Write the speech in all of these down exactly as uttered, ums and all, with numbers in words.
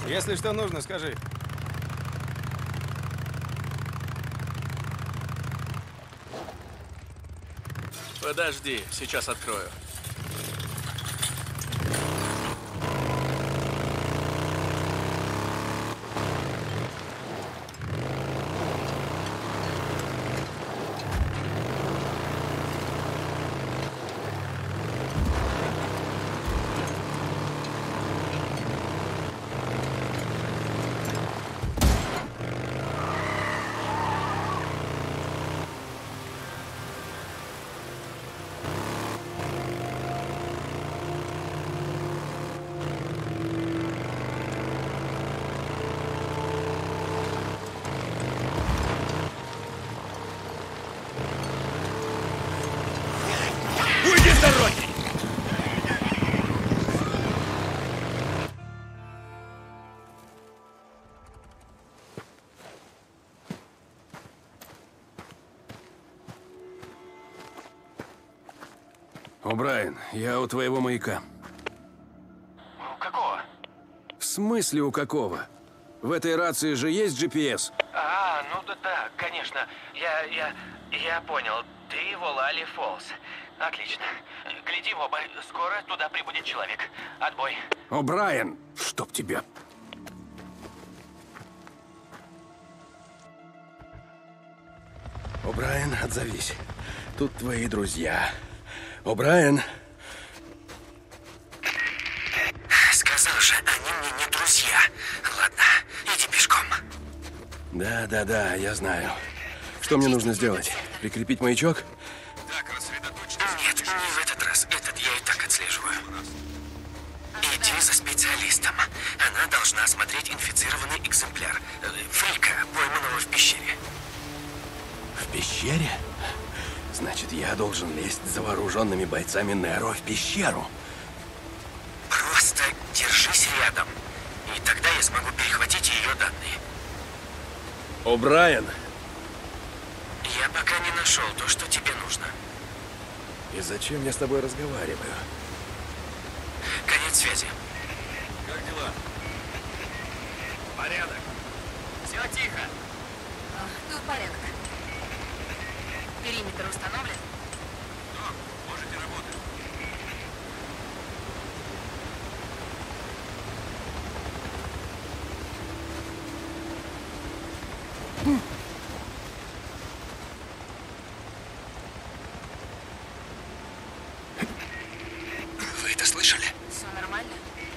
Если что нужно, скажи. Подожди, сейчас открою. О'Брайен, я у твоего маяка. У какого? В смысле у какого? В этой рации же есть джи пи эс? А, ну да, да, конечно. Я, я, я понял. Ты в Олали Фоллс. Отлично. Гляди в оба. Скоро туда прибудет человек. Отбой. О'Брайен, чтоб тебя. О'Брайен, отзовись. Тут твои друзья. О'Брайен. Сказал же, они мне не друзья. Ладно, иди пешком. Да, да, да, я знаю. Что мне нужно сделать? Прикрепить маячок? Так, нет, не в этот раз. Этот я и так отслеживаю. Иди за специалистом. Она должна осмотреть инфицированный экземпляр. э, Фрика, пойманного в пещере. В пещере? Значит, я должен лезть за вооруженными бойцами Неро в пещеру. Просто держись рядом. И тогда я смогу перехватить ее данные. О'Брайен. Я пока не нашел то, что тебе нужно. И зачем я с тобой разговариваю? Конец связи. Как дела? Порядок. Все тихо. Тут порядок. Периметр установлен? Да, можете работать. Вы это слышали? Все нормально?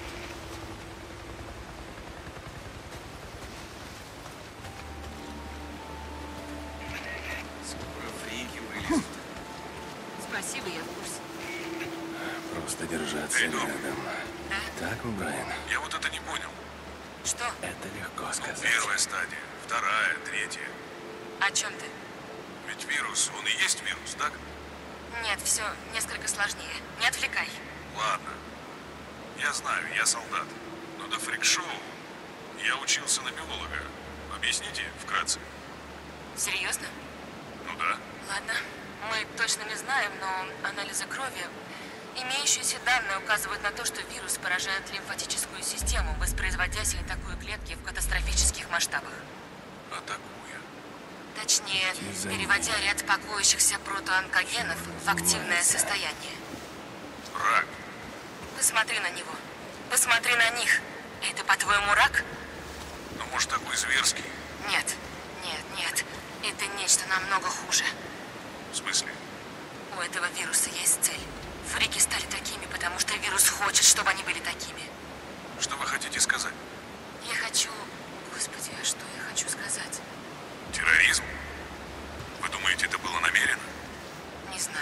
Скоро фрики вылезут. Спасибо, я в курсе. Просто держаться Эй, Дом. рядом. Так, О'Брайен, Я вот это не понял. Что? это легко сказать. Первая стадия, вторая, третья. О чем ты? Ведь вирус, он и есть вирус, так? Нет, все несколько сложнее. Не отвлекай. Ладно. Я знаю, я солдат. Но до фрик-шоу я учился на биолога. Объясните вкратце? Серьезно? Ну да. Ладно. Мы точно не знаем, но анализы крови, имеющиеся данные указывают на то, что вирус поражает лимфатическую систему, воспроизводясь и атакуя клетки в катастрофических масштабах. Атакуя. Точнее, Тизанин. переводя ряд пакующихся протоонкогенов в активное состояние. Рак. Посмотри на него. Посмотри на них. Это, по-твоему, рак? Ну, может, такой зверский? Нет. Нет, нет. Это нечто намного хуже. В смысле? У этого вируса есть цель. Фрики стали такими, потому что вирус хочет, чтобы они были такими. Что вы хотите сказать? Я хочу... Господи, а что я хочу сказать? Терроризм? Вы думаете, это было намеренно? Не знаю.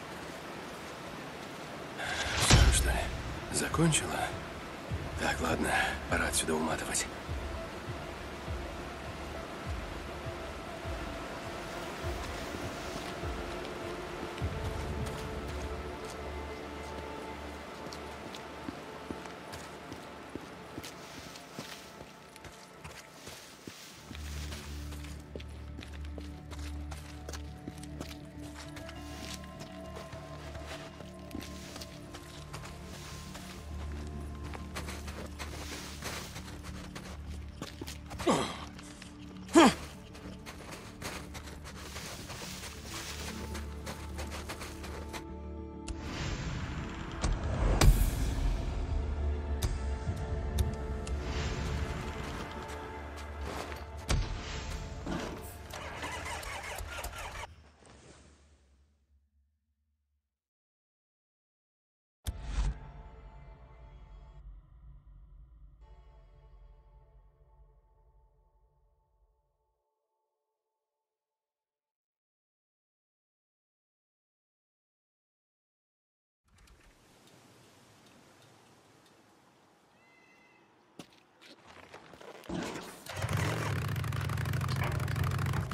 Все, что ли? Закончила? Так, ладно, пора отсюда уматывать.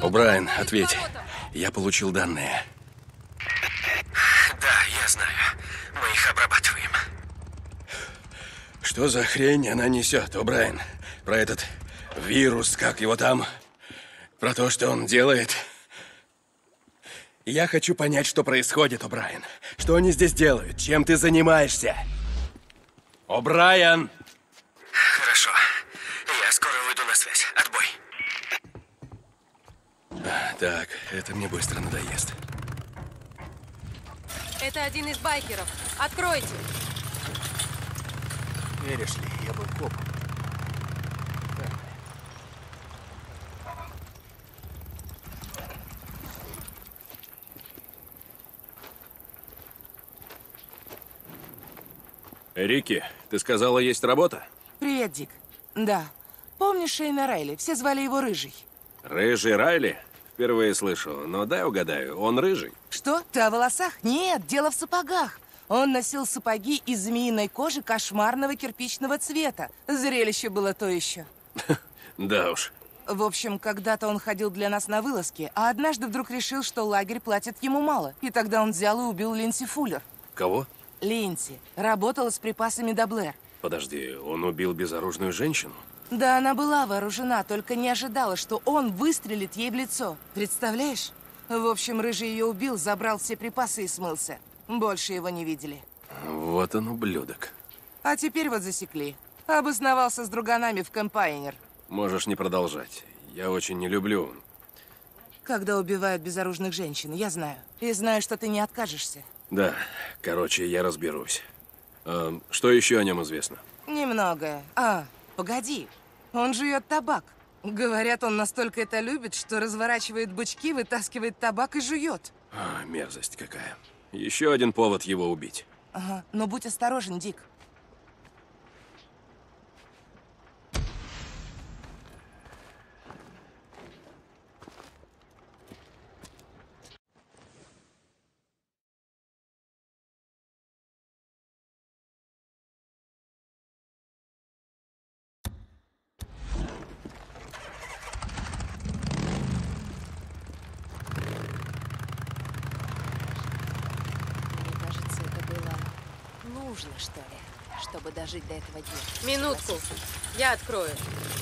О'Брайен, ответь. Я получил данные. Да, я знаю. Мы их обрабатываем. Что за хрень она несет, О'Брайен? Про этот вирус, как его там? Про то, что он делает? Я хочу понять, что происходит, О'Брайен. Что они здесь делают? Чем ты занимаешься? О'Брайен! Хорошо. Я скоро выйду на связь. Отбой. Так, это мне быстро надоест. Это один из байкеров. Откройте! Веришь ли, я был копом. Рики, ты сказала, есть работа? Привет, Дик. Да. Помнишь Шейна Райли? Все звали его Рыжий. Рыжий Райли? Впервые слышу, но дай угадаю, он рыжий? Что? Ты о волосах? Нет, дело в сапогах. Он носил сапоги из змеиной кожи кошмарного кирпичного цвета. Зрелище было то еще. Да уж. В общем, когда-то он ходил для нас на вылазки, а однажды вдруг решил, что лагерь платит ему мало. И тогда он взял и убил Линдси Фуллер. Кого? Линдси. Работала с припасами до Блэр. Подожди, он убил безоружную женщину? Да, она была вооружена, только не ожидала, что он выстрелит ей в лицо. Представляешь? В общем, Рыжий ее убил, забрал все припасы и смылся. Больше его не видели. Вот он, ублюдок. А теперь вот засекли. Обосновался с друганами в Кэмп Пайонир. Можешь не продолжать. Я очень не люблю. Когда убивают безоружных женщин, я знаю. И знаю, что ты не откажешься. Да, короче, я разберусь. А, что еще о нем известно? Немного. А, погоди. Он жует табак. Говорят, он настолько это любит, что разворачивает бычки, вытаскивает табак и жует. А, мерзость какая. Еще один повод его убить. Ага, но будь осторожен, Дик. Нужно, что ли, чтобы дожить до этого дня. Минутку. Я открою.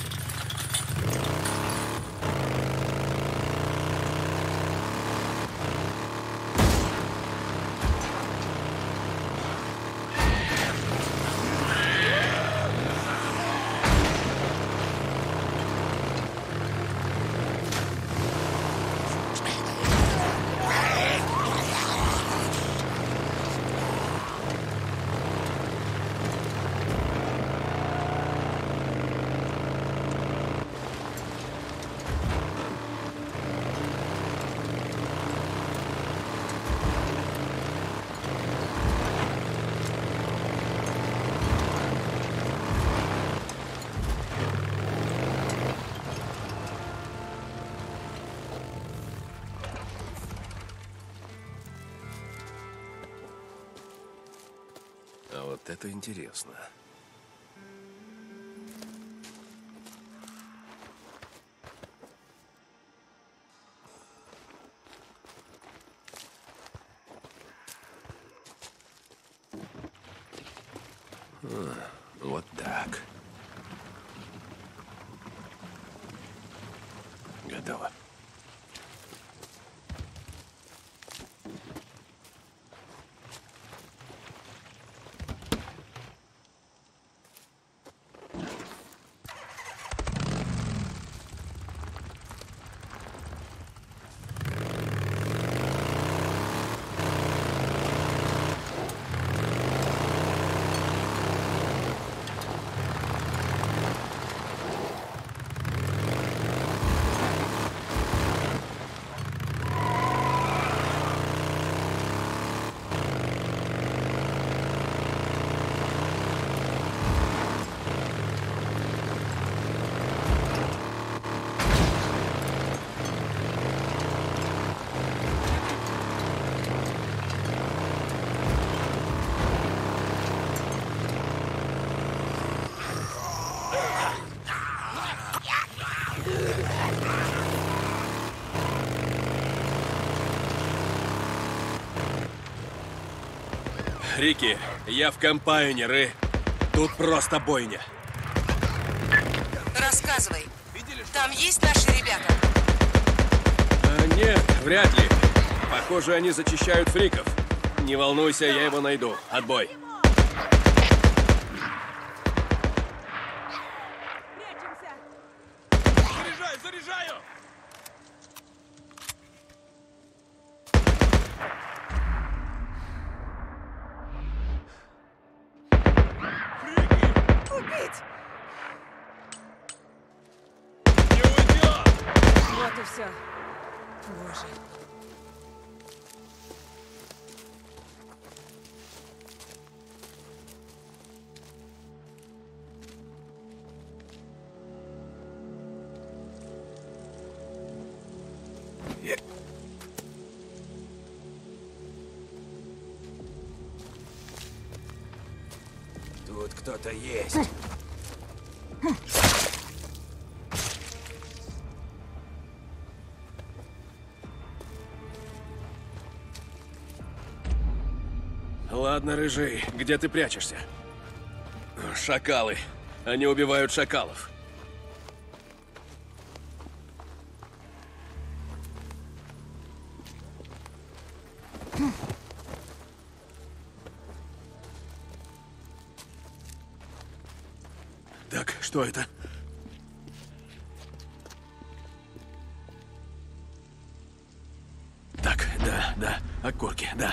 А вот это интересно. А, вот так. Готово. Рики, я в Компайонер, и тут просто бойня. Рассказывай. Там есть наши ребята? А, нет, вряд ли. Похоже, они зачищают фриков. Не волнуйся, я его найду. Отбой. Заряжаю, заряжаю! Убить! Не уйдет! Вот и все. Боже. Тут кто-то есть. Ладно, рыжий, где ты прячешься? Шакалы. Они убивают шакалов. Так, что это? Так, да, да, окурки, да.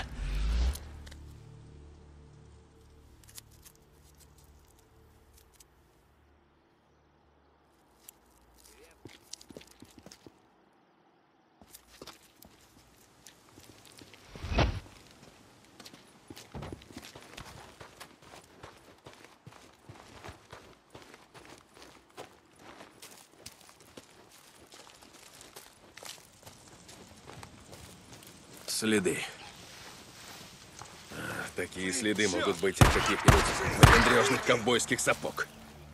Следы. А, такие следы могут быть от каких-нибудь выпендрежных ковбойских сапог.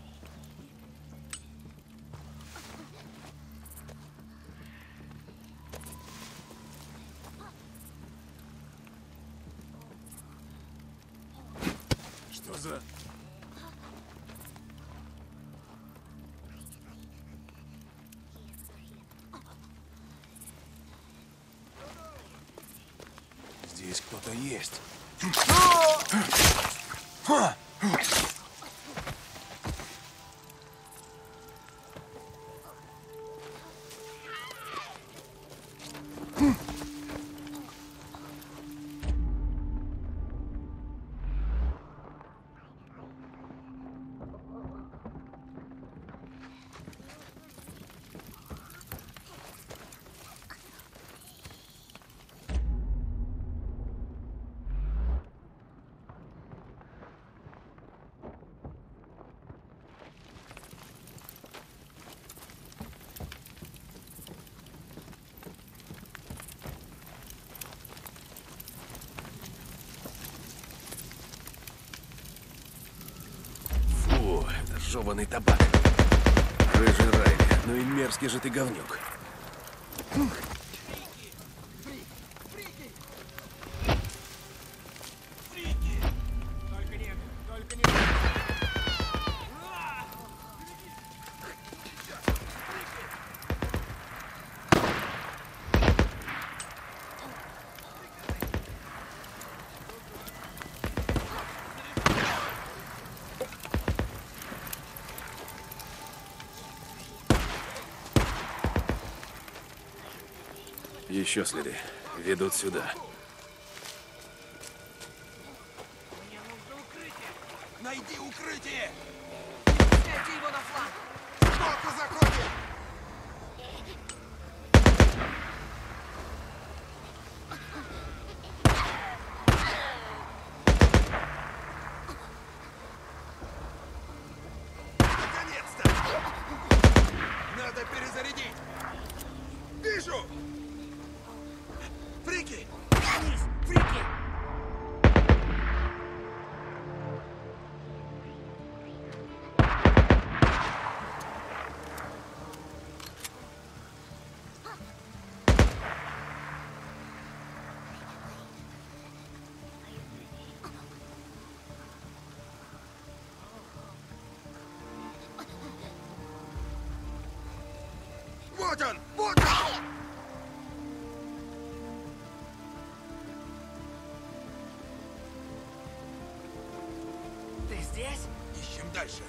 Что за... Здесь кто-то есть. Фу, это жеванный табак. Рыжий Райли, ну и мерзкий же ты говнюк. Еще следы. Ведут сюда. Мне нужно укрытие! Найди укрытие! Снять его на фланг! Сбоку заходит! Наконец-то! Надо перезарядить! Вижу! Фрики! Вниз! Фрики! Вот он! Вот он! Ты здесь? Ищем дальше.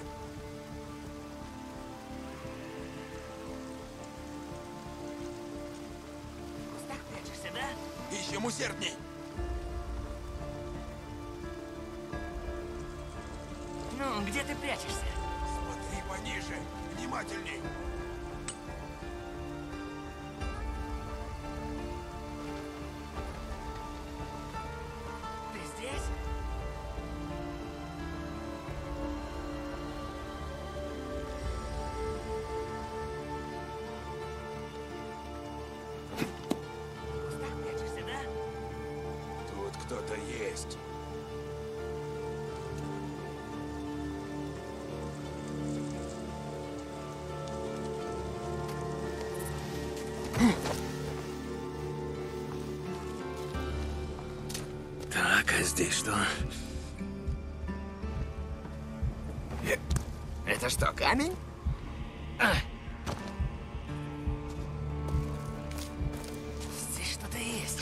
В кустах прячешься, да? Ищем усердней. Ну, где ты прячешься? Смотри пониже. Внимательней. Ты здесь? В кустах прячешься, да? Тут кто-то есть. Так, а здесь что? Это что, камень? А. Здесь что-то есть.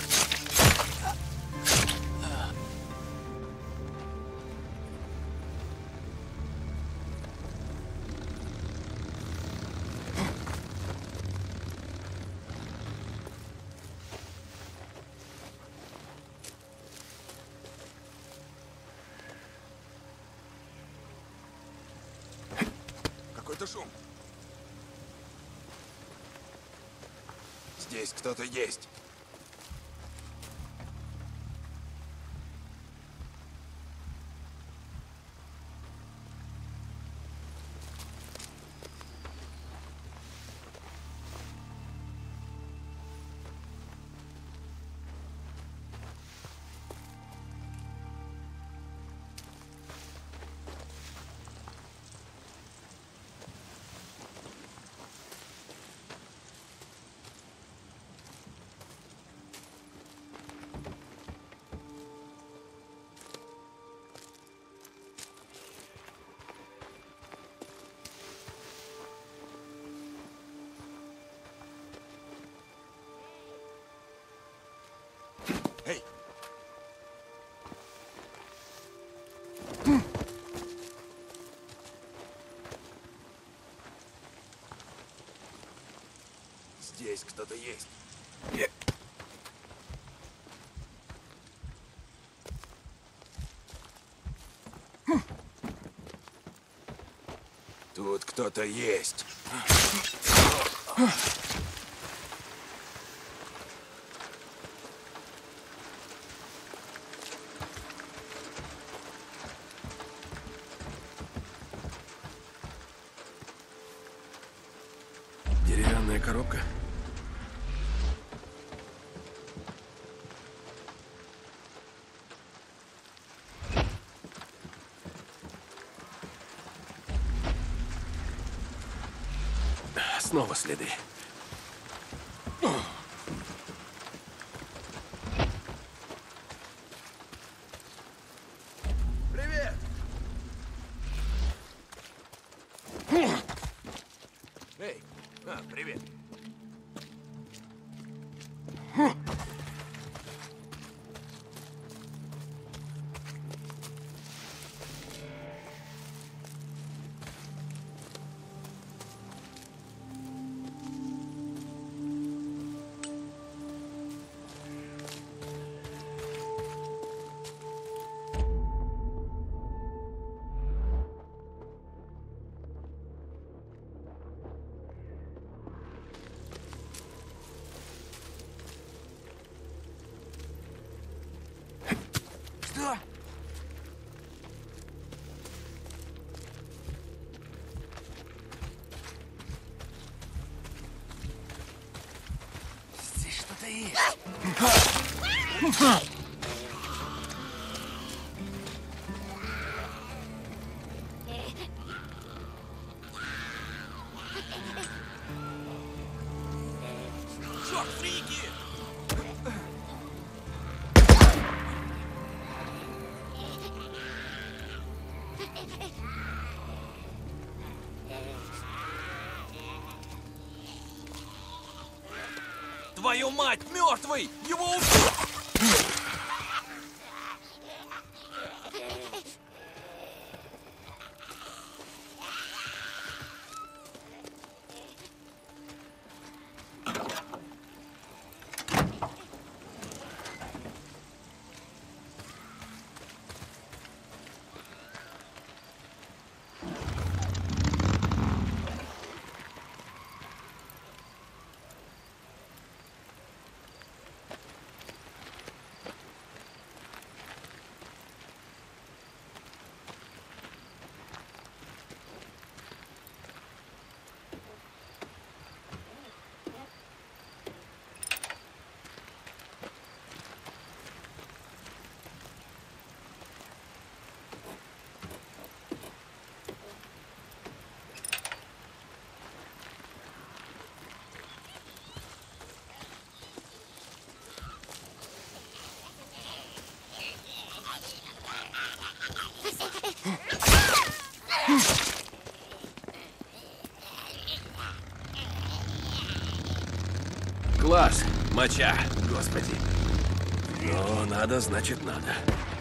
Какой-то шум. Здесь кто-то есть. Эй! Здесь кто-то есть. Тут кто-то есть. Деревянная коробка. Снова следы. Привет! Эй! А, привет. Что? Здесь что-то есть. Черт, фрики! Твою мать, мертвый! Его убили! Класс, моча, господи. Но надо, значит, надо.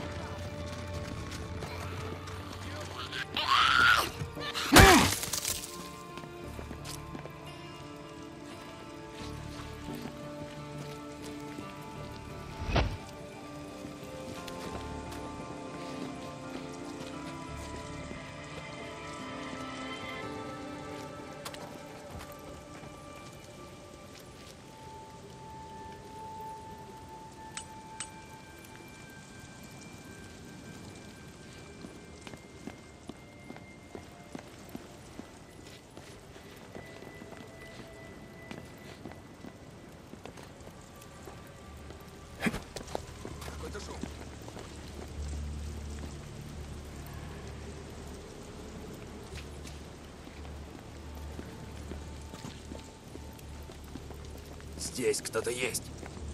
Здесь кто-то есть.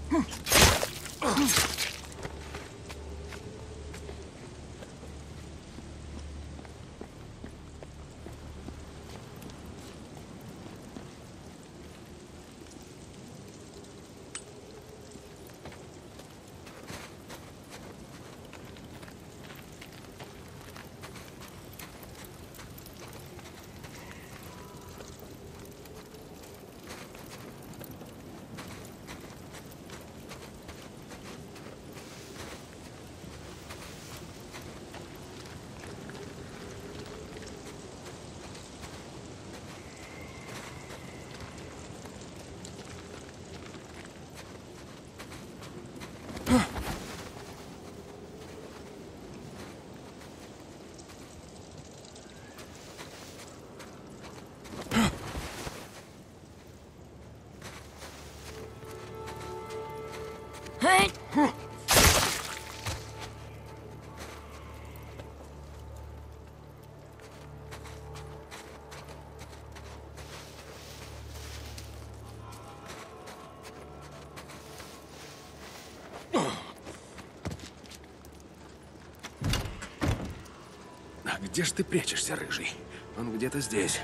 А где ж ты прячешься, рыжий? Он где-то здесь.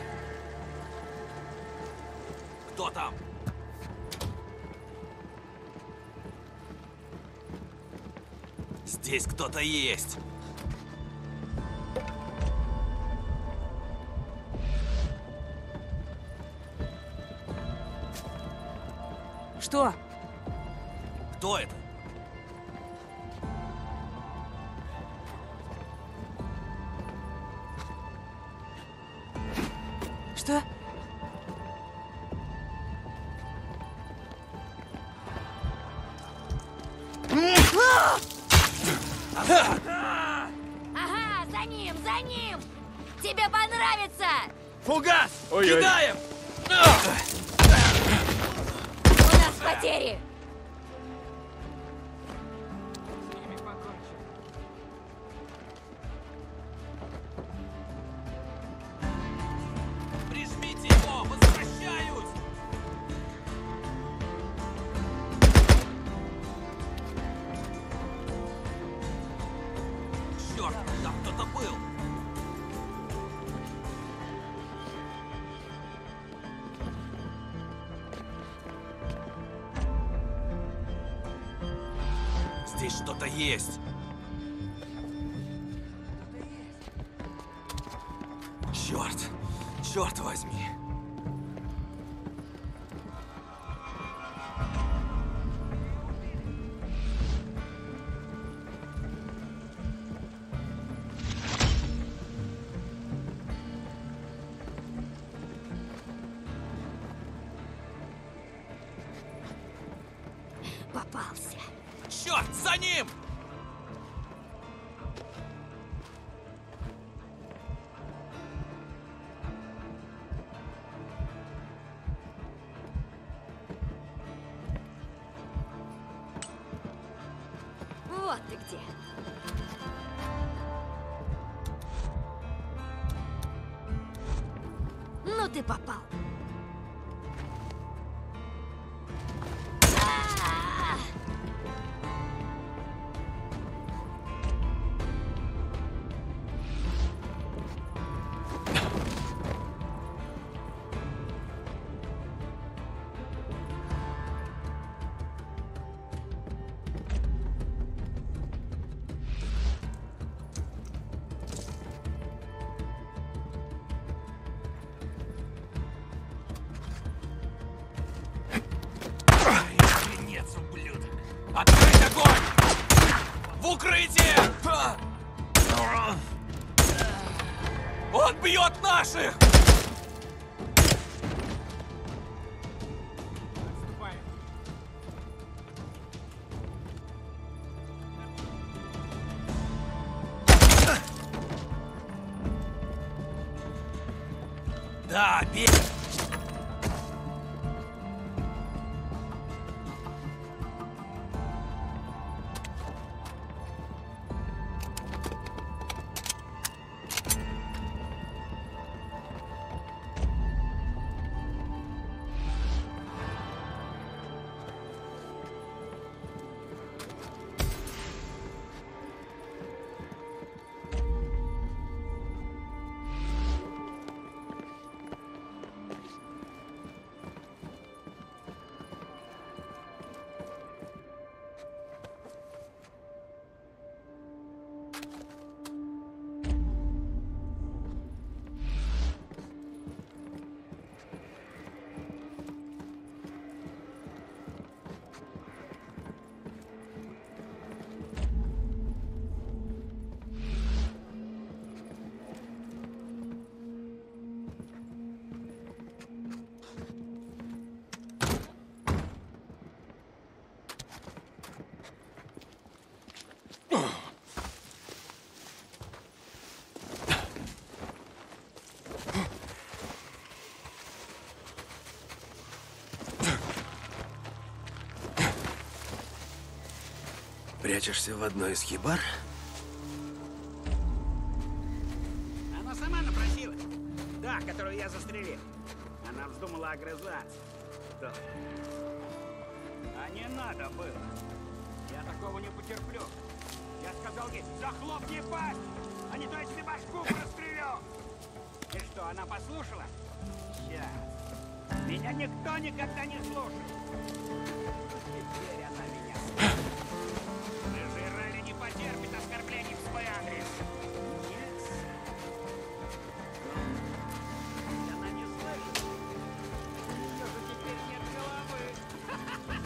Кто там? Здесь кто-то есть. Что? Кто это? Что? Ага, за ним, за ним! Тебе понравится! Фугас! Ой-ой. Кидаем! У нас потери! Прижмите его! Возвращаюсь! Черт, там кто-то был! Здесь что-то есть. Черт! Черт возьми! Попался. Черт, за ним! Вот ты где. Ну ты попал. А! Охренец, ублюдок! Открыть огонь! В укрытие! Он бьет наших! Да, бей! Прячешься в одной из хибар? Она сама напросилась. Да, которую я застрелил. Она вздумала огрызаться. Да. А не надо было. Я такого не потерплю. Я сказал ей, захлопни пасть, а не то я тебе башку прострелю. И что, она послушала? Сейчас. Меня никто никогда не слушает. Теперь она меня слушает. Рыжий Ралли не потерпит оскорблений в свой адрес. Нет. Она не слышит. Что же теперь нет головы?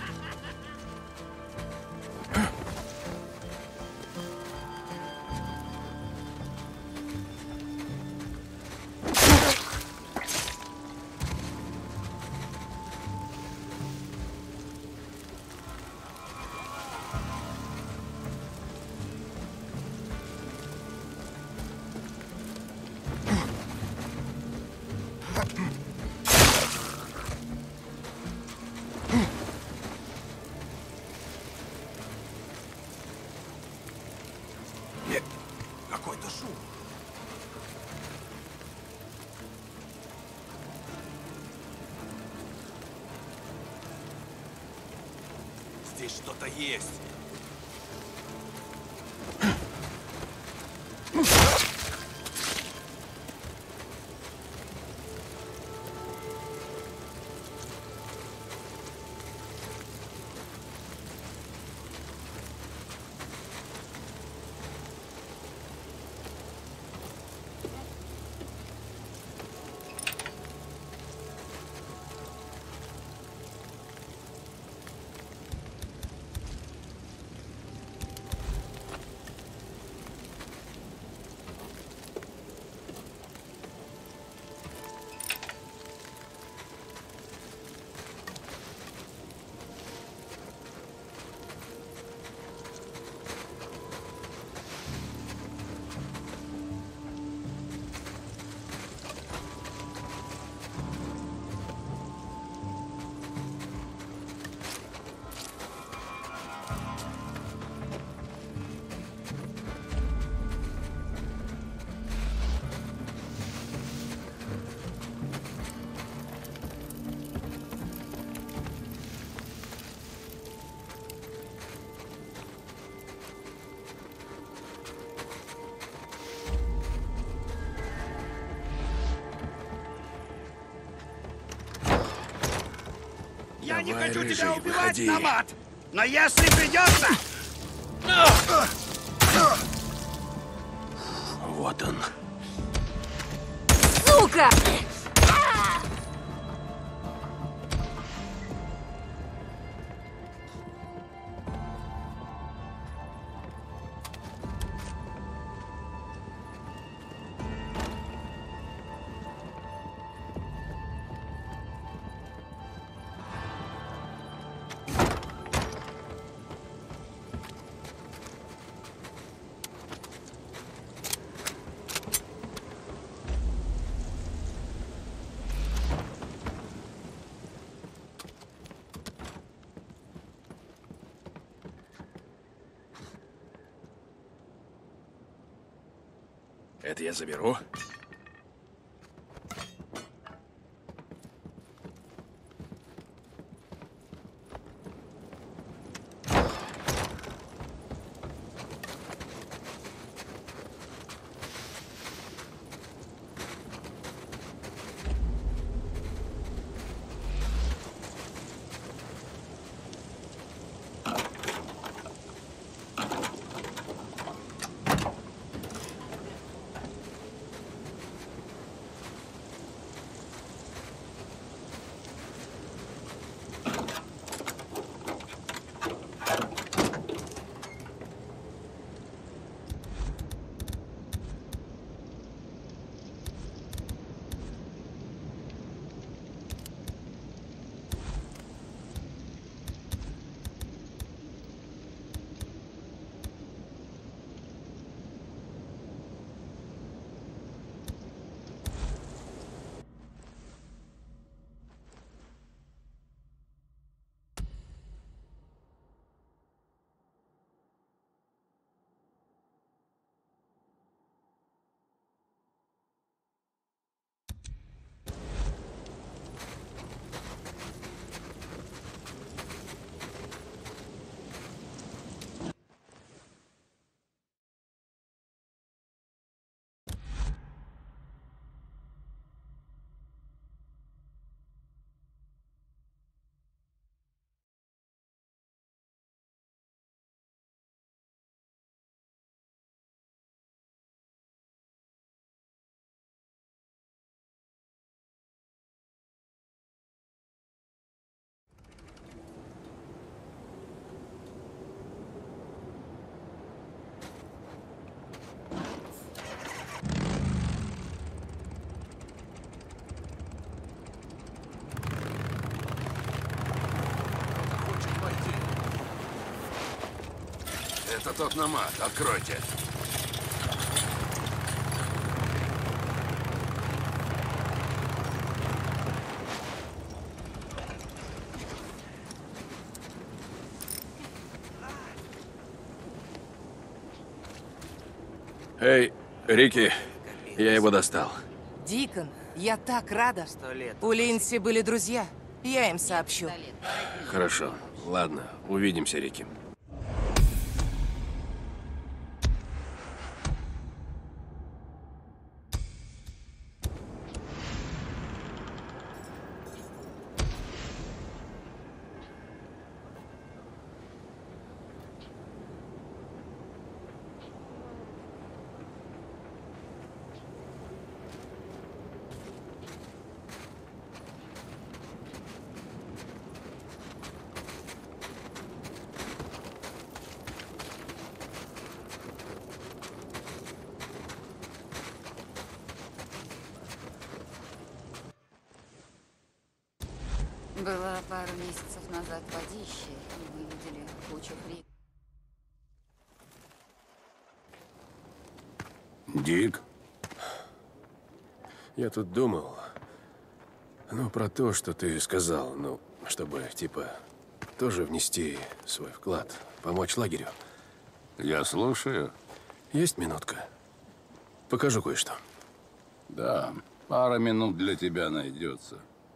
Какой-то шум. Здесь что-то есть. Я не Давай, хочу рыжий, тебя убивать, выходи. Намат! Но если придется... Вот он. Сука! Это я заберу. Это тот Намат. Откройте. Эй, Рики, я его достал. Дикон, я так рада. У Линдси были друзья. Я им сообщу. Хорошо. Ладно, увидимся, Рики. Была пару месяцев назад в Одище, и мы видели кучу фрик. Дик? Я тут думал, ну, про то, что ты сказал, ну, чтобы, типа, тоже внести свой вклад, помочь лагерю. Я слушаю. Есть минутка? Покажу кое-что. Да, пара минут для тебя найдется.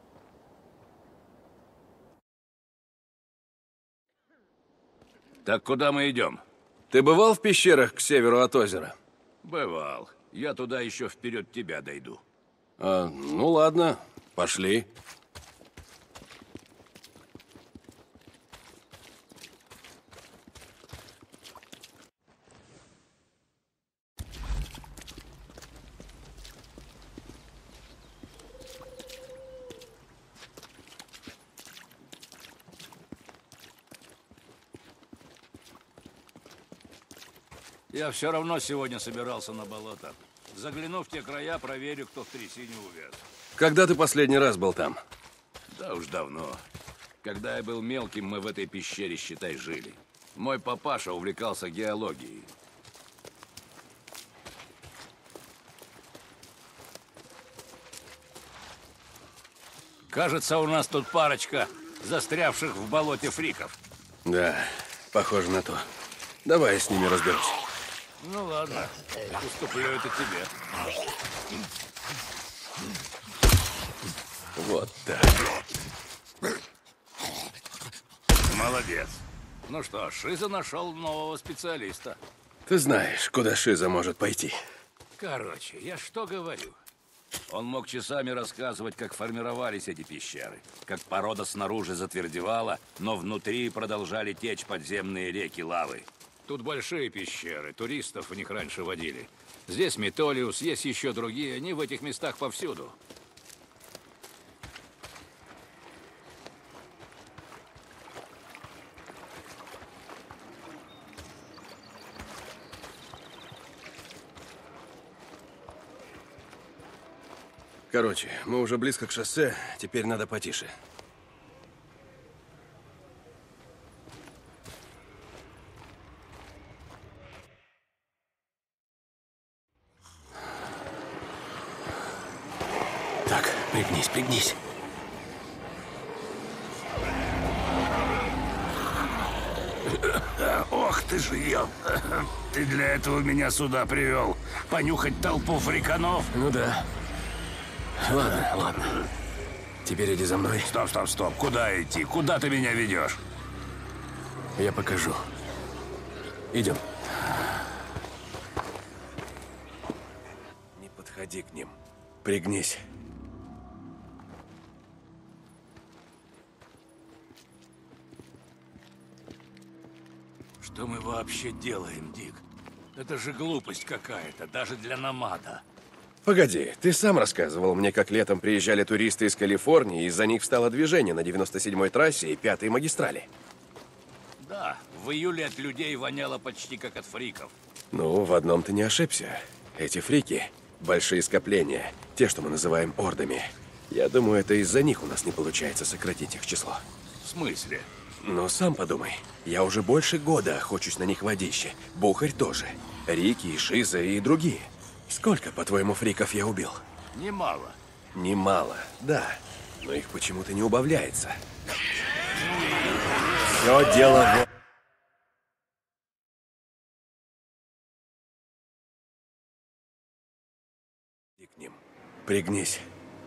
Так куда мы идем? Ты бывал в пещерах к северу от озера? Бывал. Я туда еще вперед тебя дойду. А, ну ладно, пошли. Я все равно сегодня собирался на болото. Загляну в те края, проверю, кто в трясине увяз. Когда ты последний раз был там? Да уж давно. Когда я был мелким, мы в этой пещере, считай, жили. Мой папаша увлекался геологией. Кажется, у нас тут парочка застрявших в болоте фриков. Да, похоже на то. Давай я с ними разберусь. Ну ладно, уступлю это тебе. Вот так. Молодец. Ну что, Шиза нашел нового специалиста. Ты знаешь, куда Шиза может пойти. Короче, я что говорю? Он мог часами рассказывать, как формировались эти пещеры, как порода снаружи затвердевала, но внутри продолжали течь подземные реки лавы. Тут большие пещеры, туристов в них раньше водили. Здесь Метолиус, есть еще другие, они в этих местах повсюду. Короче, мы уже близко к шоссе, теперь надо потише. Так, пригнись, пригнись. Ох ты ж ё! Ты для этого меня сюда привел? Понюхать толпу фриканов? Ну да. Ладно, ладно. Теперь иди за мной. Стоп, стоп, стоп. Куда идти? Куда ты меня ведешь? Я покажу. Идем. Не подходи к ним. Пригнись. Что мы вообще делаем, Дик? Это же глупость какая-то, даже для номада. Погоди, ты сам рассказывал мне, как летом приезжали туристы из Калифорнии, и из-за них встало движение на девяносто седьмой трассе и пятой магистрали. Да, в июле от людей воняло почти как от фриков. Ну, в одном ты не ошибся. Эти фрики – большие скопления, те, что мы называем ордами. Я думаю, это из-за них у нас не получается сократить их число. В смысле? Ну, сам подумай. Я уже больше года охочусь на них в водище. Бухарь тоже. Рики, и Шиза и другие. Сколько, по-твоему, фриков я убил? Немало. Немало, да. Но их почему-то не убавляется. Все дело в... Иди к ним. Пригнись.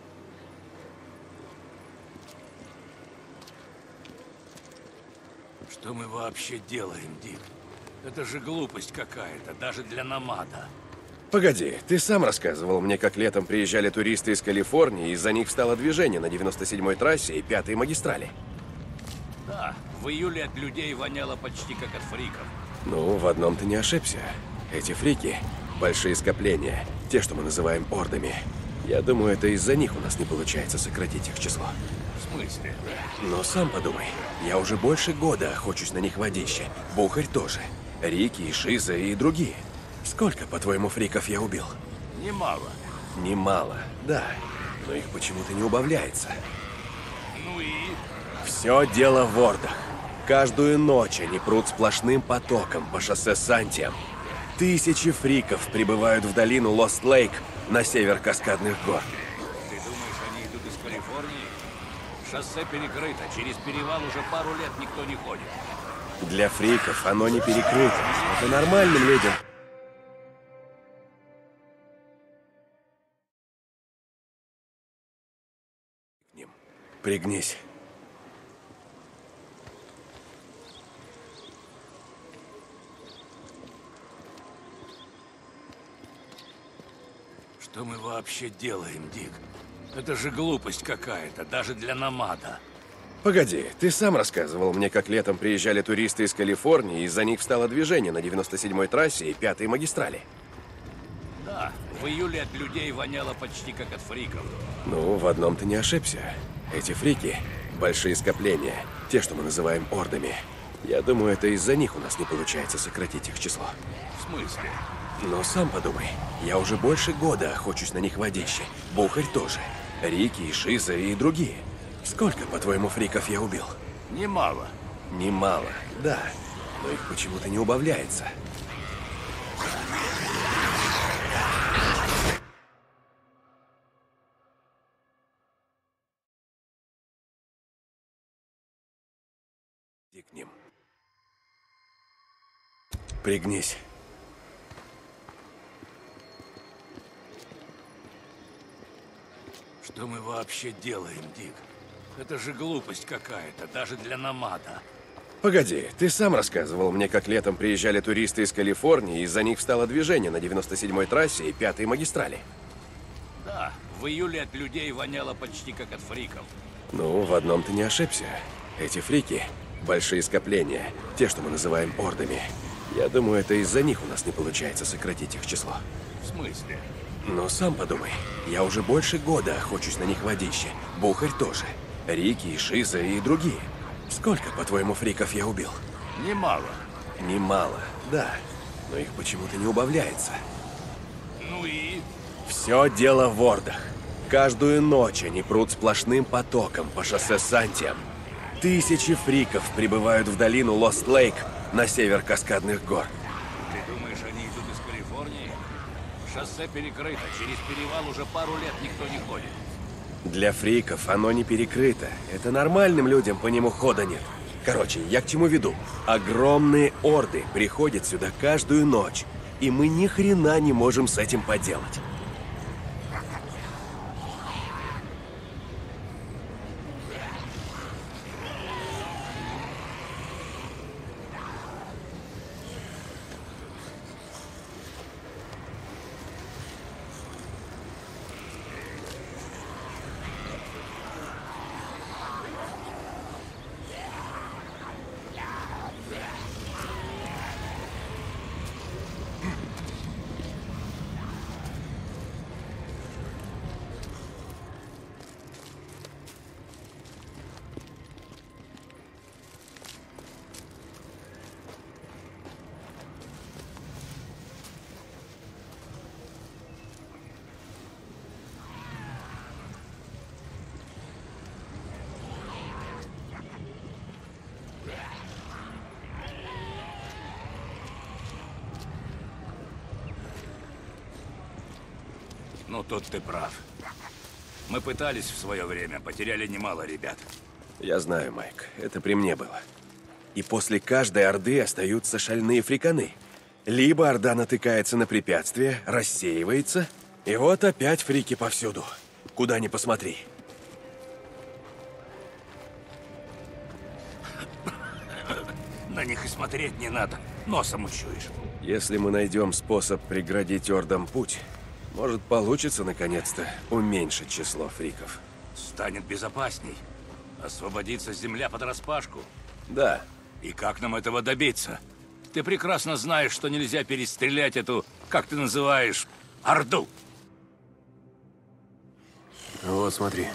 Что мы вообще делаем, Дик? Это же глупость какая-то, даже для номада. Погоди, ты сам рассказывал мне, как летом приезжали туристы из Калифорнии, и из-за них встало движение на девяносто седьмой трассе и пятой магистрали. Да, в июле от людей воняло почти как от фриков. Ну, в одном ты не ошибся. Эти фрики – большие скопления, те, что мы называем ордами. Я думаю, это из-за них у нас не получается сократить их число. В смысле? Но сам подумай, я уже больше года охочусь на них в водище. Бухарь тоже. Рики, и Шиза и другие. Сколько, по-твоему, фриков я убил? Немало. Немало, да. Но их почему-то не убавляется. Ну и? Все дело в ордах. Каждую ночь они прут сплошным потоком по шоссе Сантиам. Тысячи фриков прибывают в долину Лост-Лейк на север Каскадных гор. Ты думаешь, они идут из Калифорнии? Шоссе перекрыто. Через перевал уже пару лет никто не ходит. Для фриков оно не перекрыто. Это нормальным людям. Пригнись. Что мы вообще делаем, Дик? Это же глупость какая-то, даже для номада. Погоди, ты сам рассказывал мне, как летом приезжали туристы из Калифорнии, и из-за них встало движение на девяносто седьмой трассе и пятой магистрали. Да, в июле от людей воняло почти как от фриков. Ну, в одном ты не ошибся. Эти фрики – большие скопления, те, что мы называем ордами. Я думаю, это из-за них у нас не получается сократить их число. В смысле? Но сам подумай, я уже больше года охочусь на них водище. Бухарь тоже. Рики и Шиза и другие. Сколько, по-твоему, фриков я убил? Немало. Немало, да. Но их почему-то не убавляется. Иди к ним. Пригнись. Что мы вообще делаем, Дик? Это же глупость какая-то, даже для намада. Погоди, ты сам рассказывал мне, как летом приезжали туристы из Калифорнии, и из-за них встало движение на девяносто седьмой трассе и пятой магистрали. Да, в июле от людей воняло почти как от фриков. Ну, в одном ты не ошибся. Эти фрики – большие скопления, те, что мы называем ордами. Я думаю, это из-за них у нас не получается сократить их число. В смысле? Но сам подумай, я уже больше года охочусь на них водище. Бухарь тоже. Рики и Шиза и другие. Сколько, по-твоему, фриков я убил? Немало. Немало, да. Но их почему-то не убавляется. Ну и? Все дело в ордах. Каждую ночь они прут сплошным потоком по шоссе Сантиам. Тысячи фриков прибывают в долину Лост-Лейк на север Каскадных гор. Ты думаешь, они идут из Калифорнии? Шоссе перекрыто, через перевал уже пару лет никто не ходит. Для фриков оно не перекрыто. Это нормальным людям по нему хода нет. Короче, я к чему веду? Огромные орды приходят сюда каждую ночь, и мы ни хрена не можем с этим поделать. Ну, тут ты прав. Мы пытались в свое время, потеряли немало ребят. Я знаю, Майк, это при мне было. И после каждой орды остаются шальные фриканы. Либо орда натыкается на препятствие, рассеивается, и вот опять фрики повсюду. Куда ни посмотри. На них и смотреть не надо, носом учуешь. Если мы найдем способ преградить ордам путь, может, получится, наконец-то, уменьшить число фриков. Станет безопасней. Освободится земля под распашку. Да. И как нам этого добиться? Ты прекрасно знаешь, что нельзя перестрелять эту, как ты называешь, орду. Вот, смотри.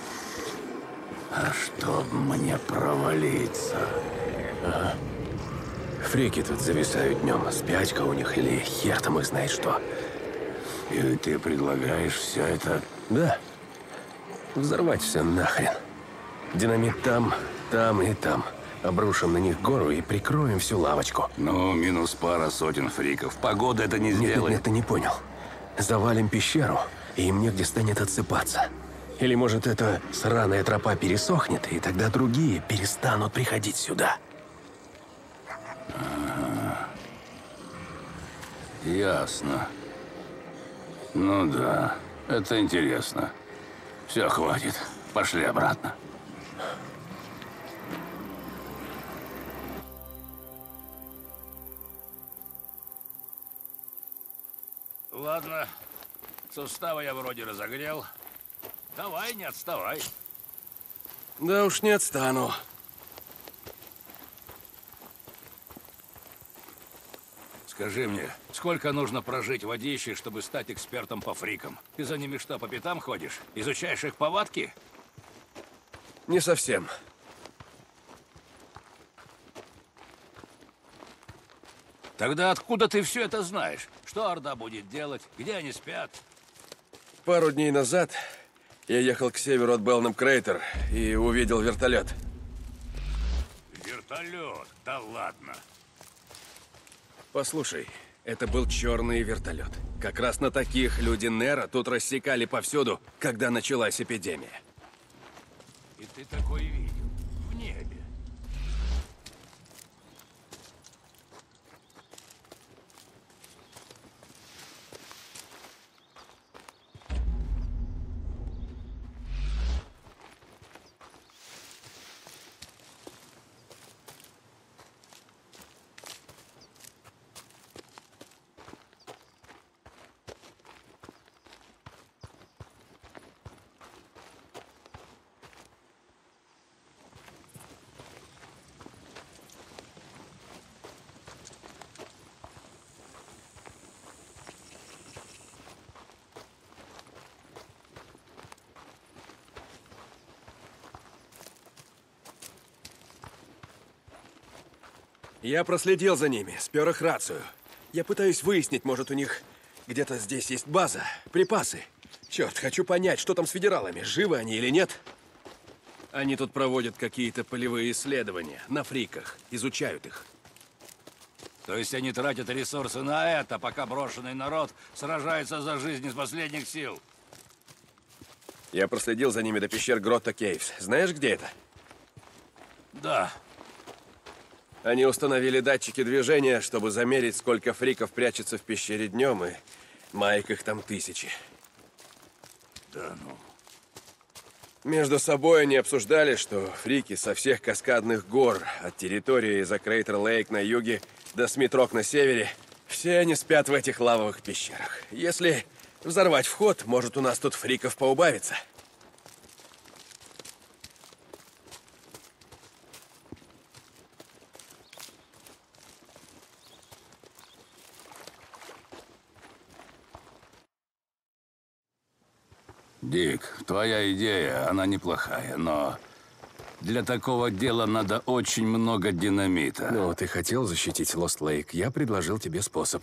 А чтоб мне провалиться. Ага. Фрики тут зависают днем. Спячка у них или хер там их знает что. И ты предлагаешь все это? Да. Взорвать все нахрен. Динамит там, там и там. Обрушим на них гору и прикроем всю лавочку. Ну, минус пара сотен фриков. Погода это не сделает. Нет, нет, ты не понял. Завалим пещеру, и им негде станет отсыпаться. Или, может, эта сраная тропа пересохнет, и тогда другие перестанут приходить сюда. Ага. Ясно. Ну да, это интересно. Все, хватит. Пошли обратно. Ладно, суставы я вроде разогрел. Давай, не отставай. Да уж не отстану. Скажи мне, сколько нужно прожить водищей, чтобы стать экспертом по фрикам? Ты за ними что, по пятам ходишь? Изучаешь их повадки? Не совсем. Тогда откуда ты все это знаешь? Что Орда будет делать? Где они спят? Пару дней назад я ехал к северу от Белнам Крейтер и увидел вертолет. Вертолет? Да ладно. Послушай, это был черный вертолет. Как раз на таких люди Нера тут рассекали повсюду, когда началась эпидемия. И ты такой видел в небе. Я проследил за ними, спер их рацию. Я пытаюсь выяснить, может, у них где-то здесь есть база, припасы. Черт, хочу понять, что там с федералами, живы они или нет. Они тут проводят какие-то полевые исследования на фриках, изучают их. То есть они тратят ресурсы на это, пока брошенный народ сражается за жизнь из последних сил? Я проследил за ними до пещер Гротта Кейвс. Знаешь, где это? Да. Они установили датчики движения, чтобы замерить, сколько фриков прячется в пещере днем, и Майк их там тысячи. Да ну. Между собой они обсуждали, что фрики со всех каскадных гор, от территории за Крейтер-Лейк на юге до Смит-Рок на севере, все они спят в этих лавовых пещерах. Если взорвать вход, может, у нас тут фриков поубавится. Дик, твоя идея, она неплохая, но для такого дела надо очень много динамита. Ну, ты хотел защитить Лост Лейк. Я предложил тебе способ.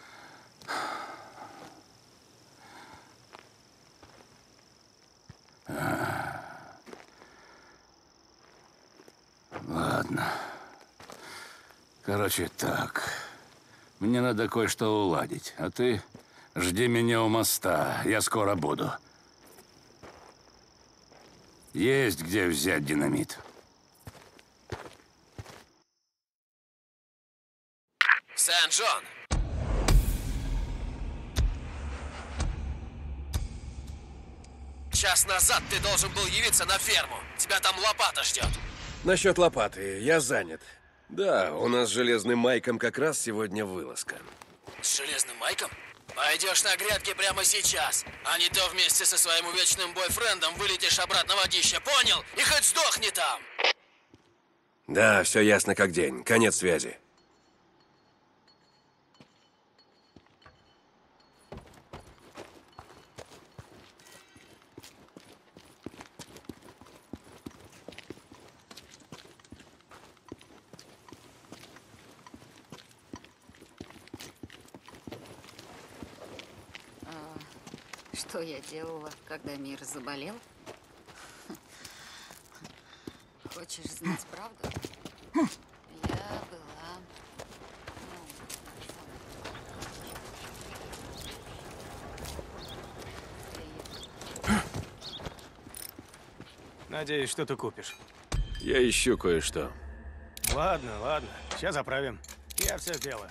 Ладно. Короче, так. Мне надо кое-что уладить, а ты жди меня у моста. Я скоро буду. Есть где взять динамит. Сент-Джон! Час назад ты должен был явиться на ферму. Тебя там лопата ждет. Насчет лопаты, я занят. Да, у нас с Железным Майком как раз сегодня вылазка. С Железным Майком? Пойдешь на грядки прямо сейчас, а не то вместе со своим вечным бойфрендом вылетишь обратно в водище, понял? И хоть сдохни там! Да, все ясно как день. Конец связи. Что я делала, когда мир заболел? Хочешь знать правду? Я была... Надеюсь, что ты купишь. Я ищу кое-что. Ладно, ладно. Сейчас заправим. Я все сделаю.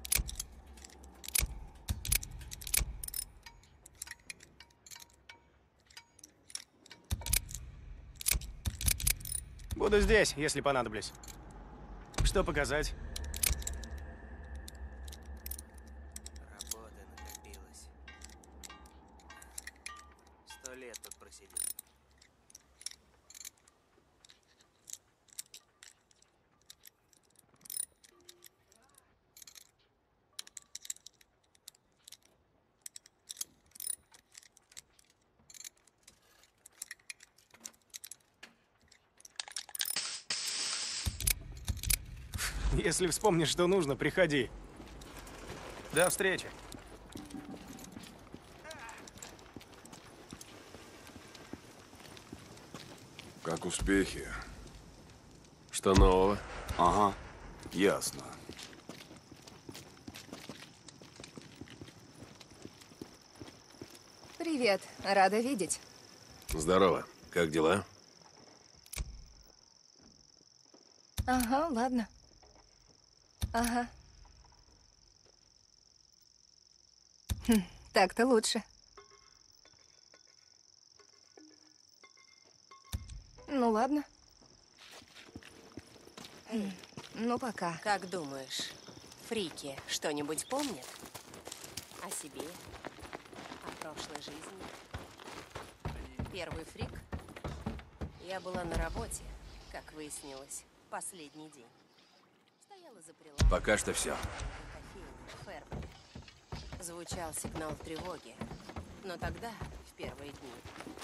Буду здесь, если понадоблюсь. Что показать? Работа накопилась. Сто лет тут просидел. Если вспомнишь, что нужно, приходи. До встречи. Как успехи? Что нового? Ага, ясно. Привет, рада видеть. Здорово. Как дела? Ага, ладно. Ага. Хм, так-то лучше. Ну ладно. Хм, Ну пока. Как думаешь, фрики что-нибудь помнят? О себе? О прошлой жизни? Первый фрик? Я была на работе, как выяснилось, последний день. Стояла за прилавком. Пока что все. В Фербере. Звучал сигнал тревоги. Но тогда, в первые дни,